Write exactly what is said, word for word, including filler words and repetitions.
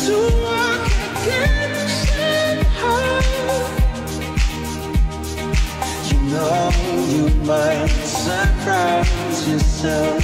to walk against it high. You know you might surprise yourself.